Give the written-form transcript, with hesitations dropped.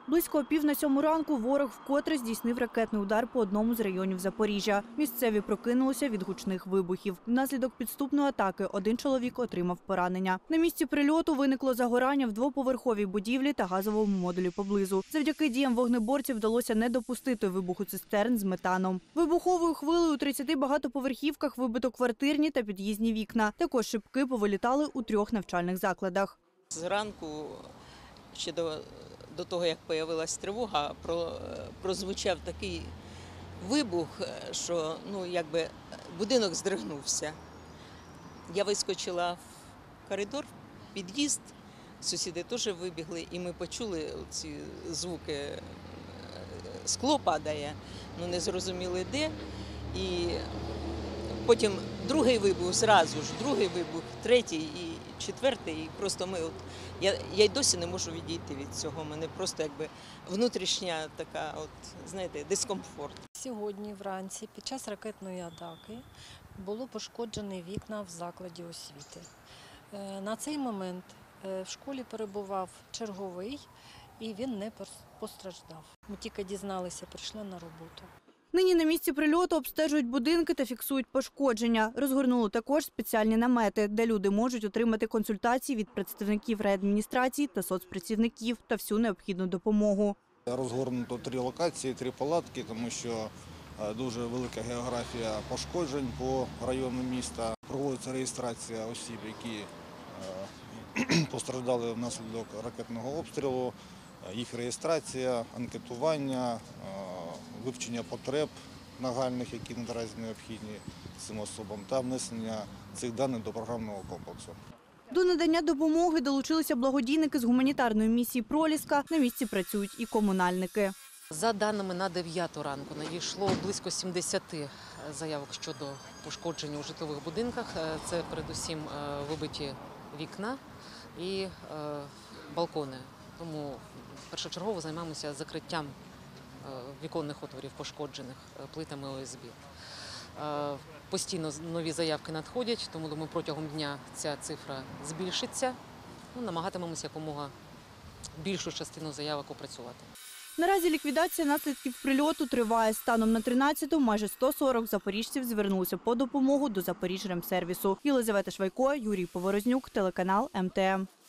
Близько о 6:45 ранку ворог вкотре здійснив ракетний удар по одному з районів Запоріжжя. Місцеві прокинулися від гучних вибухів. Внаслідок підступної атаки один чоловік отримав поранення. На місці прильоту виникло загорання в двоповерховій будівлі та газовому модулі поблизу. Завдяки діям вогнеборців вдалося не допустити вибуху цистерн з метаном. Вибуховою хвилею у 30 багатоповерхівках вибито квартирні та під'їзні вікна. Також шибки повилітали у 3 навчальних закладах. Зранку, ще до того, як з'явилася тривога, прозвучав такий вибух, що якби будинок здригнувся. Я вискочила в коридор, в під'їзд, сусіди теж вибігли, і ми почули ці звуки, скло падає, не зрозуміли де. І потім другий вибух, другий вибух, третій і четвертий. І просто я й досі не можу відійти від цього. У мене просто якби внутрішня така, дискомфорт. Сьогодні вранці під час ракетної атаки було пошкоджені вікна в закладі освіти. На цей момент в школі перебував черговий і він не постраждав. Ми тільки дізналися, прийшли на роботу. Нині на місці прильоту обстежують будинки та фіксують пошкодження. Розгорнули також спеціальні намети, де люди можуть отримати консультації від представників райадміністрації та соцпрацівників та всю необхідну допомогу. Розгорнуто 3 локації, 3 палатки, тому що дуже велика географія пошкоджень по району міста. Проводиться реєстрація осіб, які постраждали внаслідок ракетного обстрілу, їх реєстрація, анкетування, вивчення потреб нагальних, які наразі необхідні цим особам, та внесення цих даних до програмного комплексу. До надання допомоги долучилися благодійники з гуманітарної місії «Проліска». На місці працюють і комунальники. За даними на 9 ранку надійшло близько 70 заявок щодо пошкоджень у житлових будинках. Це передусім вибиті вікна і балкони. Тому першочергово займаємося закриттям віконних отворів, пошкоджених плитами ОСБ. Постійно нові заявки надходять, тому думаю, протягом дня ця цифра збільшиться. Намагатимемося якомога більшу частину заявок опрацювати. Наразі ліквідація наслідків прильоту триває. Станом на 13-ту майже 140 запоріжців звернулися по допомогу до Запоріжремсервісу. Єлизавета Швайко, Юрій Поворознюк, телеканал МТМ.